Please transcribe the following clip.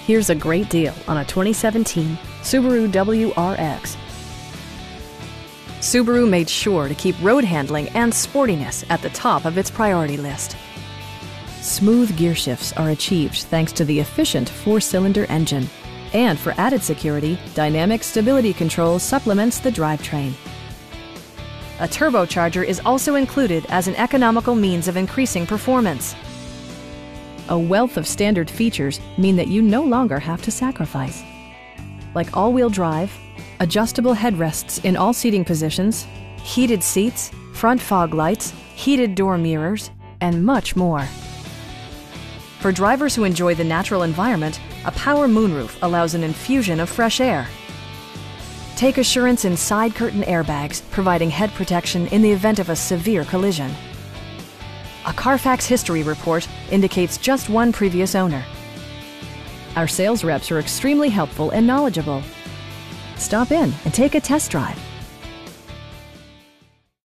Here's a great deal on a 2017 Subaru WRX. Subaru made sure to keep road handling and sportiness at the top of its priority list. Smooth gear shifts are achieved thanks to the efficient 4-cylinder engine. And for added security, dynamic stability control supplements the drivetrain. A turbocharger is also included as an economical means of increasing performance. A wealth of standard features mean that you no longer have to sacrifice, like all-wheel drive, adjustable headrests in all seating positions, heated seats, front fog lights, heated door mirrors, and much more. For drivers who enjoy the natural environment, a power moonroof allows an infusion of fresh air. Take assurance in side curtain airbags, providing head protection in the event of a severe collision. A Carfax history report indicates just one previous owner. Our sales reps are extremely helpful and knowledgeable. Stop in and take a test drive.